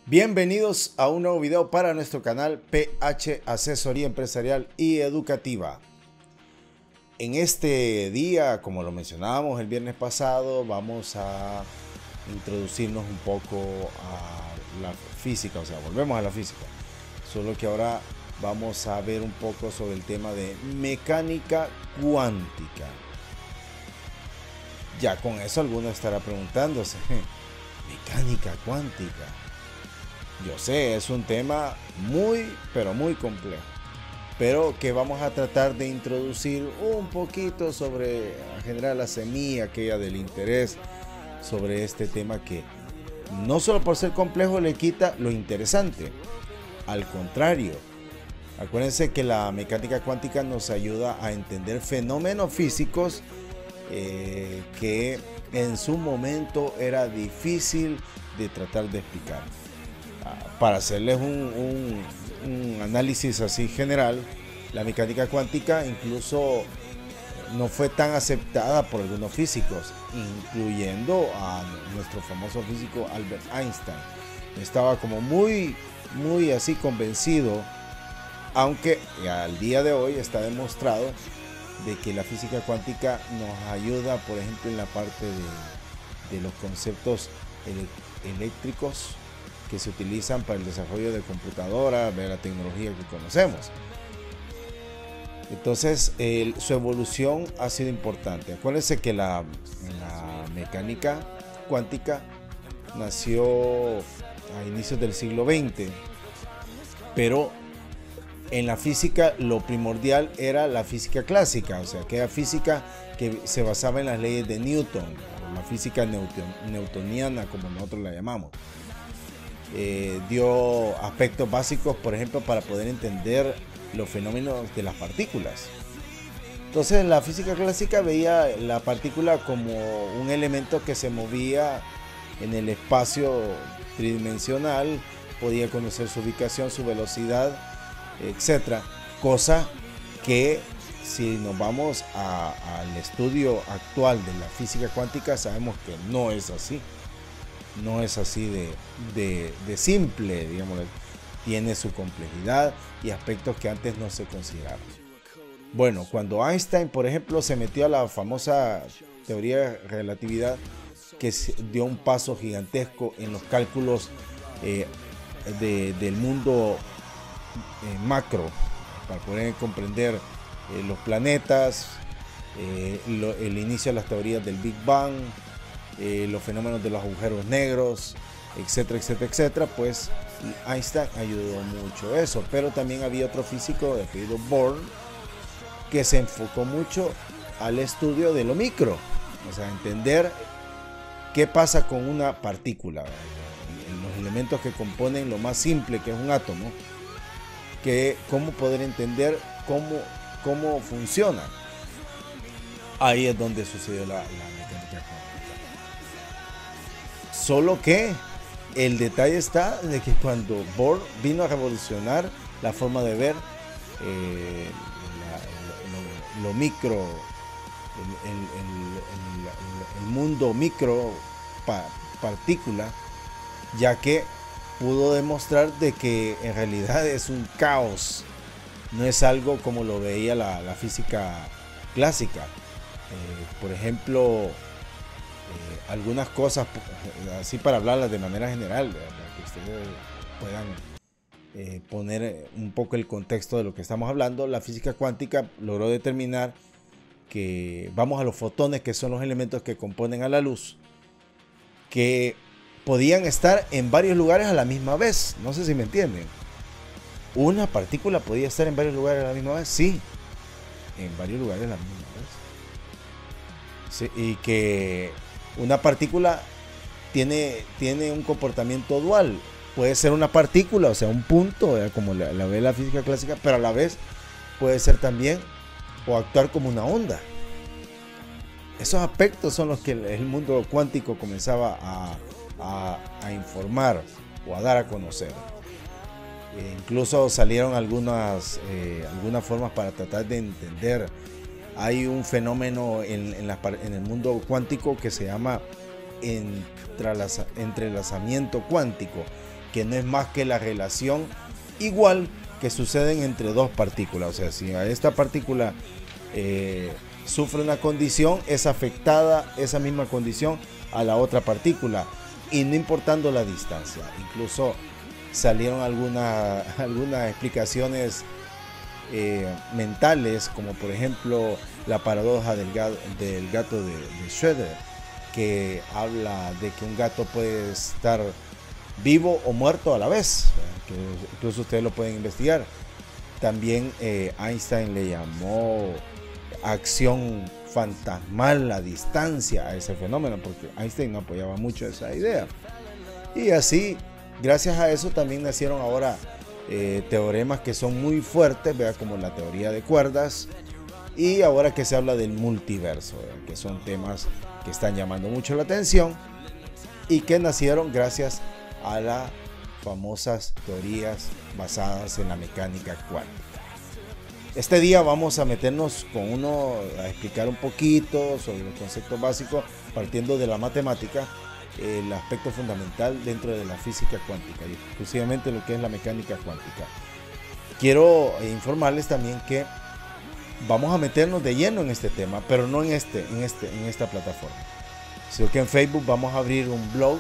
Bienvenidos a un nuevo video para nuestro canal PH Asesoría Empresarial y Educativa. En este día, como lo mencionábamos el viernes pasado, vamos a introducirnos un poco a la física, o sea, volvemos a la física. Solo que ahora vamos a ver un poco sobre el tema de mecánica cuántica. Ya con eso alguno estará preguntándose, mecánica cuántica. Yo sé, es un tema pero muy complejo, pero que vamos a tratar de introducir un poquito sobre, generar la semilla aquella del interés sobre este tema que no solo por ser complejo le quita lo interesante, al contrario. Acuérdense que la mecánica cuántica nos ayuda a entender fenómenos físicos que en su momento era difícil de tratar de explicar. Para hacerles un análisis así general, la mecánica cuántica incluso no fue tan aceptada por algunos físicos, incluyendo a nuestro famoso físico Albert Einstein. Estaba como muy así convencido, aunque al día de hoy está demostrado de que la física cuántica nos ayuda, por ejemplo, en la parte de los conceptos eléctricos que se utilizan para el desarrollo de computadoras, de la tecnología que conocemos. Entonces, su evolución ha sido importante. Acuérdense que la mecánica cuántica nació a inicios del siglo XX, pero en la física lo primordial era la física clásica, o sea, que era física que se basaba en las leyes de Newton, o la física newtoniana, como nosotros la llamamos. Dio aspectos básicos, por ejemplo, para poder entender los fenómenos de las partículas. Entonces, la física clásica veía la partícula como un elemento que se movía en el espacio tridimensional, podía conocer su ubicación, su velocidad, etcétera. Cosa que, si nos vamos al estudio actual de la física cuántica, sabemos que no es así. No es así de simple, digamos. Tiene su complejidad y aspectos que antes no se consideraban. Bueno, cuando Einstein, por ejemplo, se metió a la famosa teoría de relatividad, que dio un paso gigantesco en los cálculos del mundo macro, para poder comprender los planetas, el inicio de las teorías del Big Bang, los fenómenos de los agujeros negros, etcétera, etcétera, etcétera. Pues Einstein ayudó mucho eso, pero también había otro físico de apellido Born que se enfocó mucho al estudio de lo micro, o sea, entender qué pasa con una partícula, los elementos que componen lo más simple, que es un átomo, que cómo poder entender cómo funciona. Ahí es donde sucedió la mecánica cuántica. Solo que el detalle está de que cuando Bohr vino a revolucionar la forma de ver lo micro, el mundo micro, partícula, ya que pudo demostrar de que en realidad es un caos, no es algo como lo veía la física clásica. Por ejemplo, algunas cosas, así para hablarlas de manera general, para que ustedes puedan poner un poco el contexto de lo que estamos hablando. La física cuántica logró determinar que, vamos a los fotones, que son los elementos que componen a la luz, que podían estar en varios lugares a la misma vez. No sé si me entienden. ¿Una partícula podía estar en varios lugares a la misma vez? Sí, en varios lugares a la misma vez. Sí, y que una partícula tiene un comportamiento dual. Puede ser una partícula, o sea, un punto, como la ve la física clásica, pero a la vez puede ser también o actuar como una onda. Esos aspectos son los que el mundo cuántico comenzaba a informar o a dar a conocer. Incluso salieron algunas formas para tratar de entender. Hay un fenómeno en el mundo cuántico que se llama entrelazamiento cuántico, que no es más que la relación igual que suceden entre dos partículas. O sea, si a esta partícula sufre una condición, es afectada esa misma condición a la otra partícula, y no importando la distancia. Incluso salieron algunas explicaciones mentales, como por ejemplo la paradoja del gato de Schrödinger, que habla de que un gato puede estar vivo o muerto a la vez, que incluso ustedes lo pueden investigar. También Einstein le llamó acción fantasmal a distancia a ese fenómeno, porque Einstein no apoyaba mucho esa idea. Y así, gracias a eso también nacieron ahora teoremas que son muy fuertes, ¿verdad? Como la teoría de cuerdas, y ahora que se habla del multiverso, ¿verdad? Que son temas que están llamando mucho la atención y que nacieron gracias a las famosas teorías basadas en la mecánica cuántica. Este día vamos a meternos a explicar un poquito sobre los conceptos básicos, partiendo de la matemática, el aspecto fundamental dentro de la física cuántica, y exclusivamente lo que es la mecánica cuántica. Quiero informarles también que vamos a meternos de lleno en este tema, pero no en esta plataforma, sino que en Facebook vamos a abrir un blog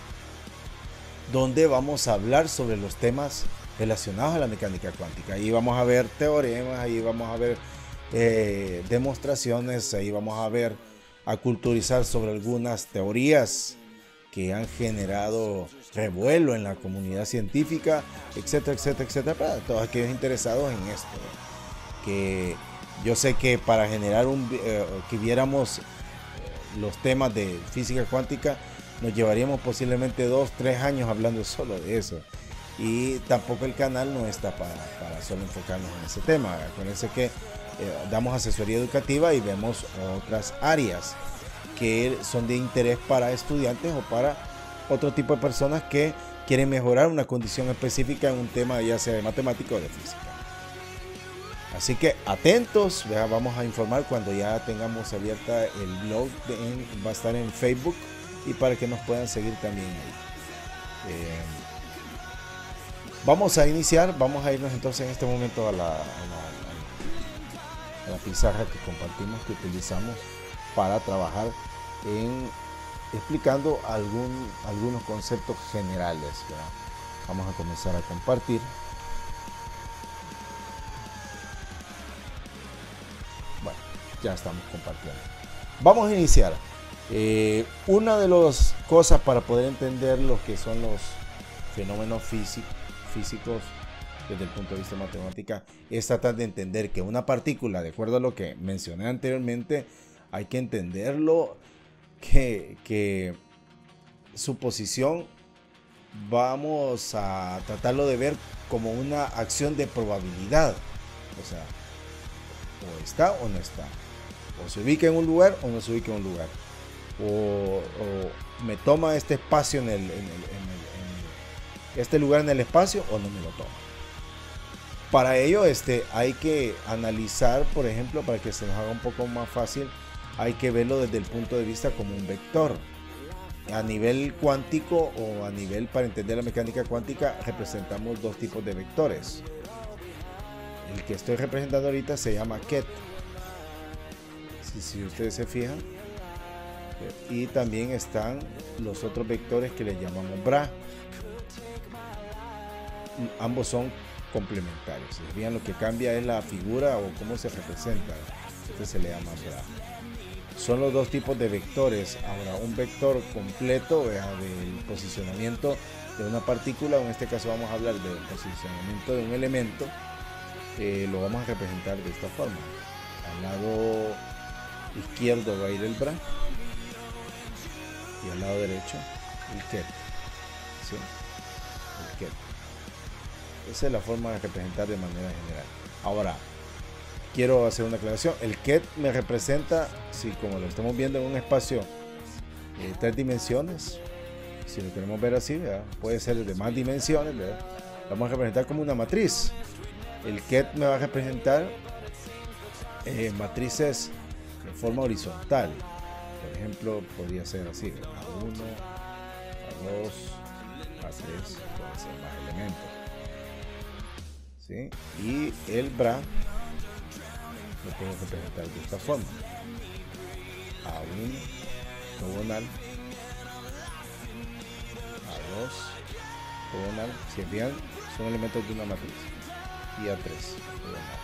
donde vamos a hablar sobre los temas relacionados a la mecánica cuántica. Ahí vamos a ver teoremas, ahí vamos a ver demostraciones, ahí vamos a culturizar sobre algunas teorías que han generado revuelo en la comunidad científica, etcétera, etcétera, etcétera, para todos aquellos interesados en esto. Que yo sé que para generar que viéramos los temas de física cuántica, nos llevaríamos posiblemente 2-3 años hablando solo de eso. Y tampoco el canal no está para solo enfocarnos en ese tema. Acuérdense que damos asesoría educativa y vemos otras áreas que son de interés para estudiantes o para otro tipo de personas que quieren mejorar una condición específica en un tema, ya sea de matemática o de física. Así que atentos, vamos a informar cuando ya tengamos abierta el blog, va a estar en Facebook, y para que nos puedan seguir también ahí. Vamos a irnos entonces en este momento a la pizarra que compartimos, que utilizamos para trabajar explicando algunos conceptos generales, ¿verdad? Vamos a comenzar a compartir. Bueno, ya estamos compartiendo. Vamos a iniciar. Una de las cosas para poder entender lo que son los fenómenos físicos desde el punto de vista de matemática es tratar de entender que una partícula, de acuerdo a lo que mencioné anteriormente, hay que entenderlo que su posición vamos a tratarlo de ver como una acción de probabilidad. O sea, o está o no está, o se ubica en un lugar o no se ubica en un lugar, o me toma este espacio este lugar en el espacio o no me lo toma. Para ello hay que analizar, por ejemplo, para que se nos haga un poco más fácil, hay que verlo desde el punto de vista como un vector. A nivel cuántico o a nivel, para entender la mecánica cuántica, representamos dos tipos de vectores. El que estoy representando ahorita se llama ket, si ustedes se fijan, y también están los otros vectores que les llamamos bra. Ambos son complementarios. Si bien lo que cambia es la figura o cómo se representa, este se le llama bra. Son los dos tipos de vectores. Ahora, un vector completo del posicionamiento de una partícula, o en este caso vamos a hablar del posicionamiento de un elemento, lo vamos a representar de esta forma. Al lado izquierdo va a ir el bra y al lado derecho el ket. ¿Sí? El ket. Esa es la forma de representar de manera general. Ahora, quiero hacer una aclaración. El ket me representa, si como lo estamos viendo en un espacio de 3 dimensiones, si lo queremos ver así, ¿verdad? Puede ser de más dimensiones, ¿verdad? Lo vamos a representar como una matriz. El ket me va a representar matrices de forma horizontal. Por ejemplo, podría ser así: A1, A2, A3 puede ser más elementos, ¿sí? Y el bra lo puedo representar de esta forma: A1 octogonal, A2 octogonal, si bien son elementos de una matriz, y A3 octogonal.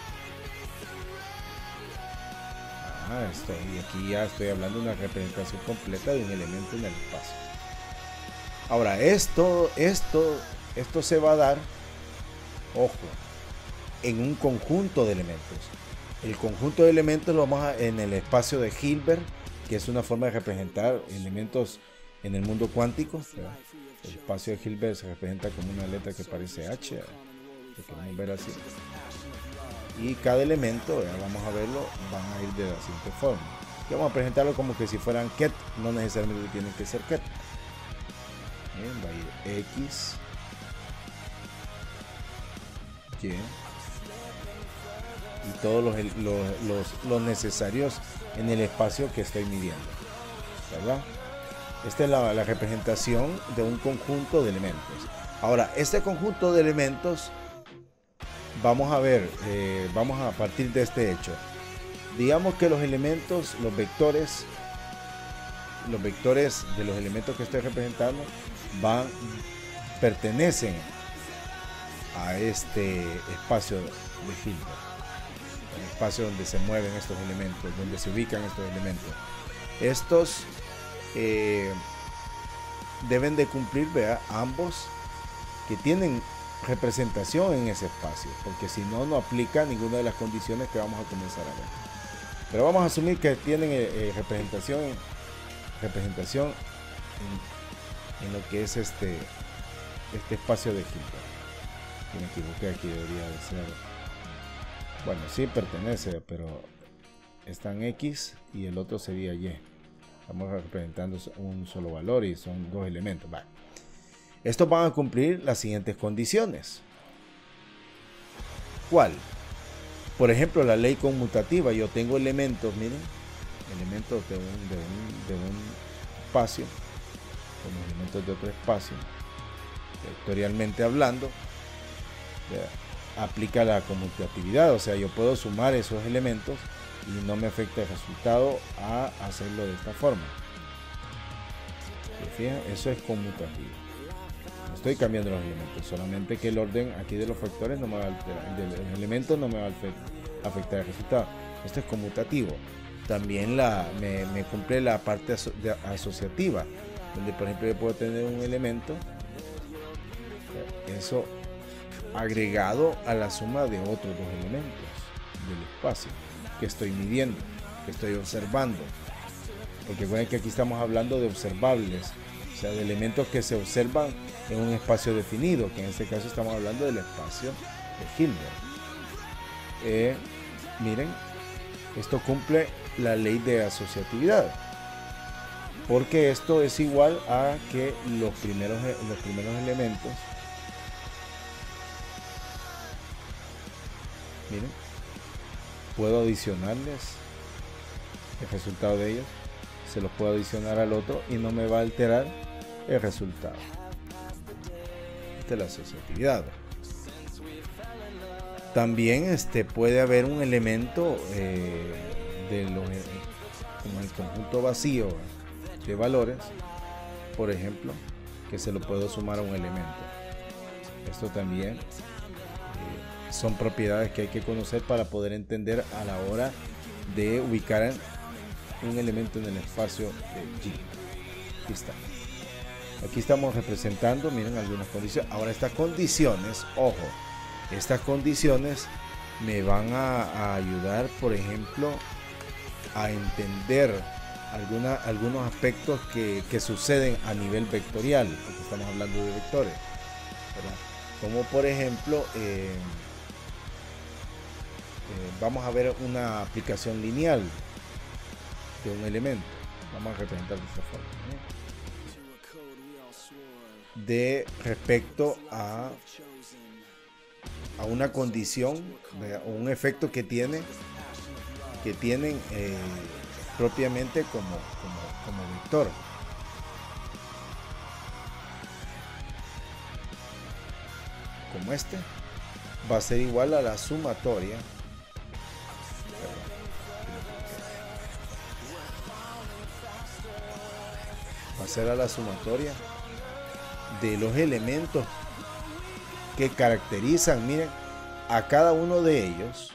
Y aquí ya estoy hablando de una representación completa de un elemento en el espacio. Ahora, esto se va a dar, ojo, en un conjunto de elementos. El conjunto de elementos lo vamos a en el espacio de Hilbert, que es una forma de representar elementos en el mundo cuántico. El espacio de Hilbert se representa como una letra que parece H, lo queremos ver así. Y cada elemento, ya vamos a verlo, van a ir de la siguiente forma. Y vamos a presentarlo como que si fueran ket, no necesariamente tienen que ser ket. Bien, va a ir X, Y, y todos los necesarios en el espacio que estoy midiendo, ¿verdad? Esta es la representación de un conjunto de elementos. Ahora, este conjunto de elementos, vamos a ver, vamos a partir de este hecho. Digamos que los elementos, los vectores de los elementos que estoy representando pertenecen a este espacio de Hilbert, el espacio donde se mueven estos elementos, donde se ubican estos elementos. Estos deben de cumplir, vea, ambos, que tienen representación en ese espacio, porque si no, no aplica ninguna de las condiciones que vamos a comenzar a ver. Pero vamos a asumir que tienen representación en lo que es este espacio de Hilbert. Si me equivoqué, aquí debería de ser, bueno, sí pertenece, pero está en X y el otro sería Y. Estamos representando un solo valor y son dos elementos. Vale. Estos van a cumplir las siguientes condiciones. ¿Cuál? Por ejemplo, la ley conmutativa. Yo tengo elementos, miren, elementos de un espacio, como elementos de otro espacio, vectorialmente hablando, aplica la conmutatividad. O sea, yo puedo sumar esos elementos y no me afecta el resultado a hacerlo de esta forma. ¿Se fijan? Eso es conmutativo. No estoy cambiando los elementos, solamente que el orden aquí de los factores no me va a alterar, de los elementos no me va a afectar el resultado. Esto es conmutativo. También me cumple la parte asociativa, donde por ejemplo yo puedo tener un elemento, eso agregado a la suma de otros dos elementos del espacio que estoy midiendo, que estoy observando, porque recuerden que aquí estamos hablando de observables, o sea, de elementos que se observan en un espacio definido, que en este caso estamos hablando del espacio de Hilbert. Miren, esto cumple la ley de asociatividad, porque esto es igual a que los primeros elementos, miren, puedo adicionarles el resultado de ellos, se los puedo adicionar al otro y no me va a alterar el resultado. Esta es la asociatividad. También puede haber un elemento como el conjunto vacío de valores, por ejemplo, que se lo puedo sumar a un elemento. Esto también son propiedades que hay que conocer para poder entender a la hora de ubicar un elemento en el espacio de G. Aquí está. Aquí estamos representando, miren, algunas condiciones. Ahora estas condiciones, ojo, estas condiciones me van a ayudar, por ejemplo, a entender algunos aspectos que suceden a nivel vectorial, porque estamos hablando de vectores, ¿verdad? Como por ejemplo, vamos a ver una aplicación lineal de un elemento. Vamos a representar de esta forma, ¿no? De respecto a una condición o un efecto que tienen propiamente como vector. como este, va a ser igual a la sumatoria. Va a ser a la sumatoria de los elementos que caracterizan, miren, a cada uno de ellos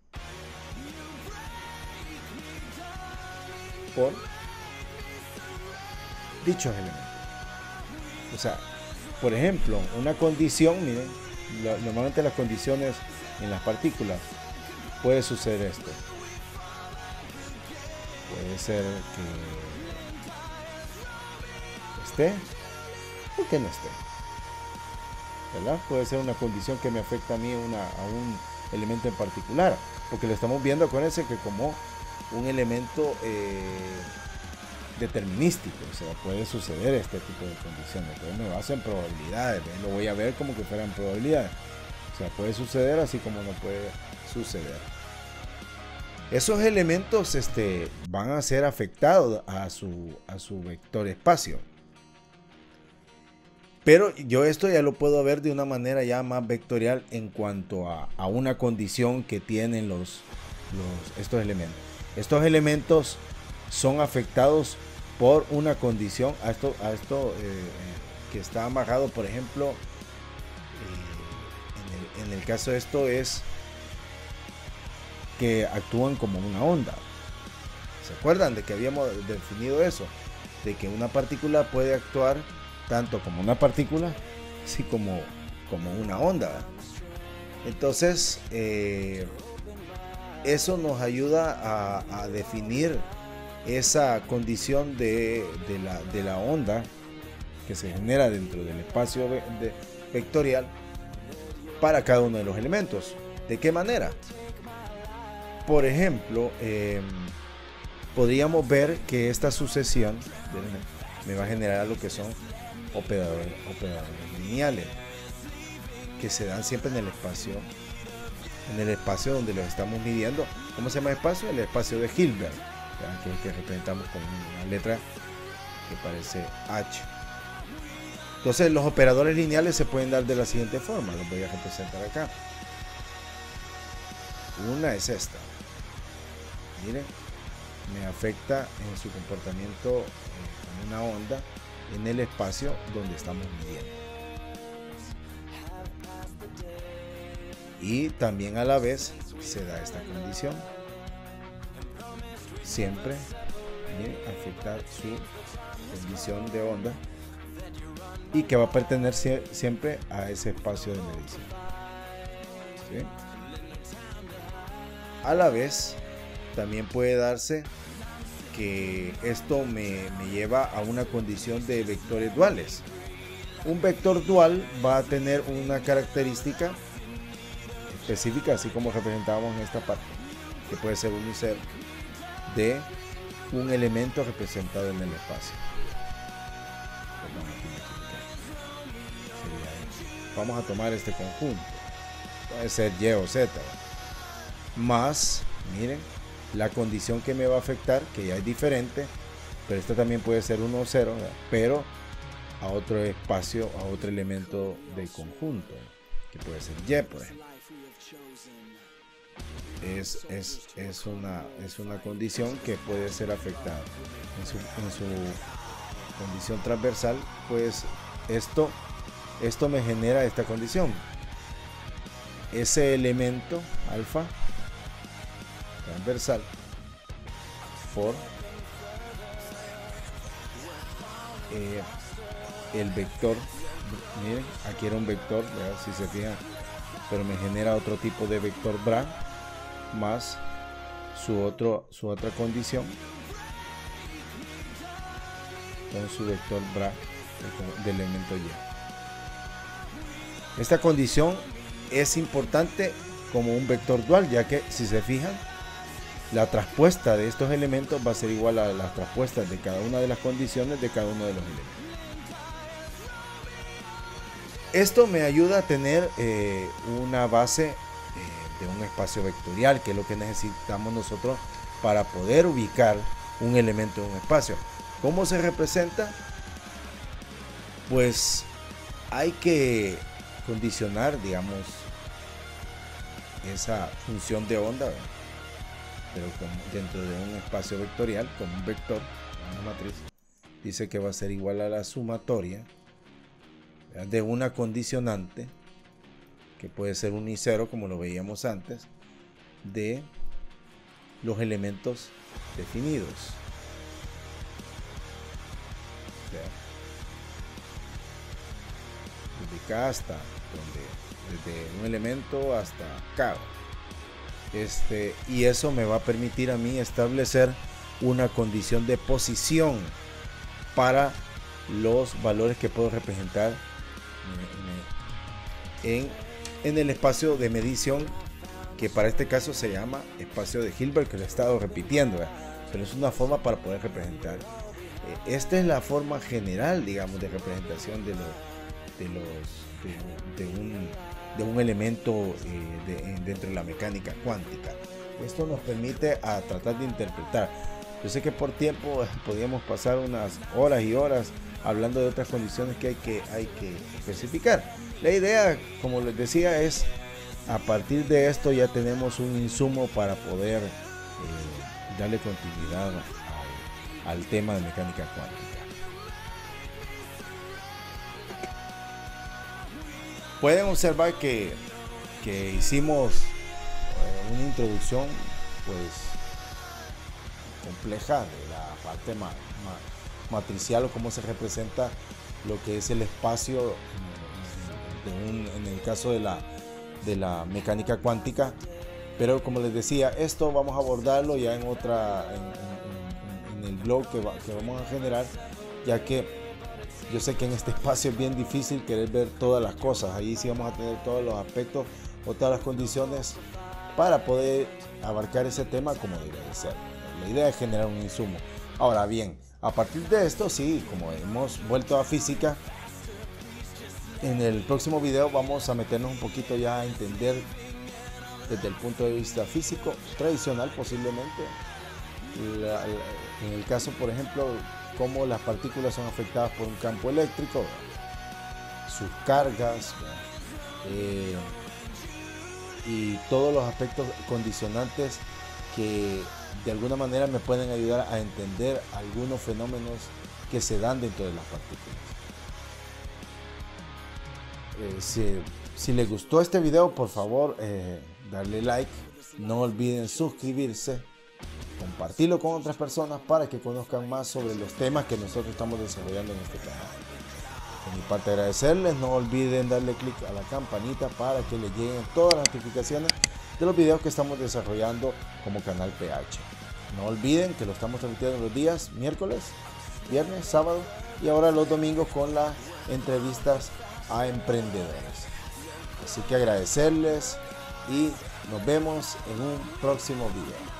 por dichos elementos. O sea, por ejemplo, una condición, miren, normalmente las condiciones en las partículas puede suceder esto. Puede ser que esté o que no esté, ¿verdad? Puede ser una condición que me afecta a mí a un elemento en particular, porque lo estamos viendo, acuérdense que como un elemento determinístico, o sea, puede suceder este tipo de condiciones. Entonces me baso en probabilidades, ¿ven? Lo voy a ver como que fueran probabilidades, o sea, puede suceder así como no puede suceder. Esos elementos van a ser afectados a su vector espacio, pero yo esto ya lo puedo ver de una manera ya más vectorial en cuanto a una condición que tienen estos elementos. Estos elementos son afectados por una condición a esto que está amarrado, por ejemplo, en el caso de esto es que actúan como una onda. ¿Se acuerdan de que habíamos definido eso? De que una partícula puede actuar tanto como una partícula, así como una onda. Entonces, eso nos ayuda a definir esa condición de la onda que se genera dentro del espacio vectorial para cada uno de los elementos. ¿De qué manera? Por ejemplo, podríamos ver que esta sucesión me va a generar lo que son operadores lineales, que se dan siempre en el espacio donde los estamos midiendo. ¿Cómo se llama el espacio? El espacio de Hilbert, que representamos con una letra que parece H. Entonces los operadores lineales se pueden dar de la siguiente forma, los voy a representar acá. Una es esta, miren, me afecta en su comportamiento como una onda en el espacio donde estamos midiendo. Y también a la vez se da esta condición, siempre afectar su condición de onda y que va a pertenecer siempre a ese espacio de medición. ¿Sí? A la vez también puede darse que esto me lleva a una condición de vectores duales. Un vector dual va a tener una característica específica, así como representábamos en esta parte, que puede ser 1 y 0 de un elemento representado en el espacio. Vamos a tomar este conjunto, puede ser Y o Z, más, miren, la condición que me va a afectar, que ya es diferente, pero esta también puede ser 1 o 0, pero a otro espacio, a otro elemento del conjunto, que puede ser Y, por ejemplo. Es una condición que puede ser afectada en su condición transversal. Pues esto me genera esta condición, ese elemento alfa transversal por el vector. Miren, aquí era un vector, ¿verdad? Si se fijan, pero me genera otro tipo de vector bra más su otra condición con su vector bra del elemento Y. Esta condición es importante como un vector dual, ya que si se fijan, la traspuesta de estos elementos va a ser igual a las traspuestas de cada una de las condiciones de cada uno de los elementos. Esto me ayuda a tener una base de un espacio vectorial, que es lo que necesitamos nosotros para poder ubicar un elemento en un espacio. ¿Cómo se representa? Pues hay que condicionar, digamos, esa función de onda, ¿verdad? Pero dentro de un espacio vectorial, con un vector, una matriz, dice que va a ser igual a la sumatoria, ¿verdad?, de una condicionante, que puede ser un y cero, como lo veíamos antes, de los elementos definidos. Desde K hasta desde un elemento hasta K. Y eso me va a permitir a mí establecer una condición de posición para los valores que puedo representar en el espacio de medición, que para este caso se llama espacio de Hilbert, que lo he estado repitiendo, ¿verdad? Pero es una forma para poder representar. Esta es la forma general, digamos, de representación de un elemento dentro de la mecánica cuántica. Esto nos permite a tratar de interpretar. Yo sé que por tiempo podríamos pasar unas horas y horas hablando de otras condiciones que hay que especificar. La idea, como les decía, es a partir de esto ya tenemos un insumo para poder darle continuidad al tema de mecánica cuántica. Pueden observar que hicimos una introducción pues compleja de la parte matricial, o cómo se representa lo que es el espacio en el caso de la mecánica cuántica. Pero como les decía, esto vamos a abordarlo ya en el blog que vamos a generar, ya que yo sé que en este espacio es bien difícil querer ver todas las cosas. Ahí sí vamos a tener todos los aspectos o todas las condiciones para poder abarcar ese tema como debe de ser. La idea es generar un insumo. Ahora bien, a partir de esto, sí, como hemos vuelto a física, en el próximo video vamos a meternos un poquito ya a entender desde el punto de vista físico tradicional, posiblemente, en el caso, por ejemplo, cómo las partículas son afectadas por un campo eléctrico, sus cargas, y todos los aspectos condicionantes que de alguna manera me pueden ayudar a entender algunos fenómenos que se dan dentro de las partículas. Si les gustó este video, por favor, darle like, no olviden suscribirse, compartirlo con otras personas para que conozcan más sobre los temas que nosotros estamos desarrollando en este canal. De mi parte, agradecerles. No olviden darle clic a la campanita para que les lleguen todas las notificaciones de los videos que estamos desarrollando como Canal PH. No olviden que lo estamos transmitiendo los días miércoles, viernes, sábado y ahora los domingos con las entrevistas a emprendedores. Así que agradecerles y nos vemos en un próximo video.